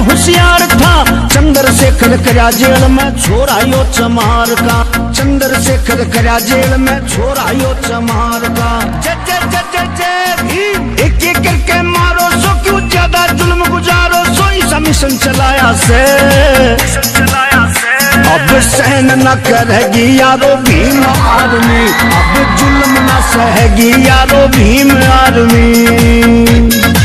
होशियार था चंद्रशेखर करया जेल में छोरा यो चमार का। चंद्रशेखर करया जेल में छोरा यो चमार का। जय जय जय जय जय भीम, एक एक करके मारो सो क्यों ज्यादा जुल्म गुजारो सो, ऐसा मिशन चलाया से अब सहन न करेगी यारो भीम आर्मी, अब जुल्म न सहेगी यारो भीम आर्मी।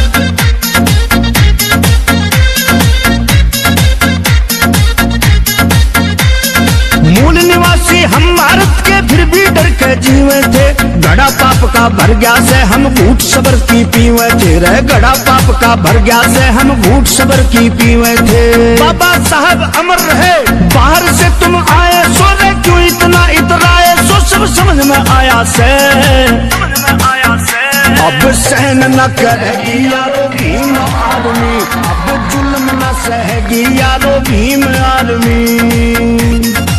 मूल निवासी हम भारत के फिर भी डर के जीवे थे, घड़ा पाप का भर गया से हम घूट सबर की पीवे थे रे, घड़ा पाप का भर गया से हम घूट सबर की पीवे थे। बाबा साहब अमर रहे, बाहर से तुम आए सो रे क्यों इतना इतराए सो, सब समझ में आया से अब सहन न करेगी यारो भीम आर्मी, अब जुल्म न सहेगी यारो भीम आर्मी।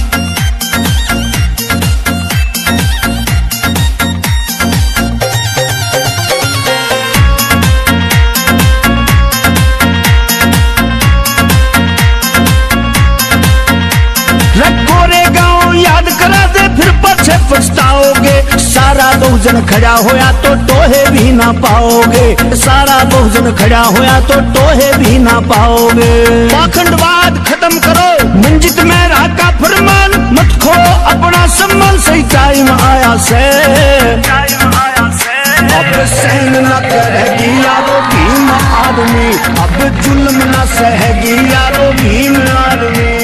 याद करा दे फिर पछे पछताओगे, सारा बहुजन खड़ा होया तो टोहे भी ना पाओगे, सारा बहुजन खड़ा होया तो टोहे भी ना पाओगे। पाखंडवाद खत्म करो मंजित में रहा का फरमान, मत खो अपना सम्मान, सही टाइम आया से अब सहन न करेगी यारो भीम आर्मी, अब जुल्म न सहेगी यारो भीम आर्मी।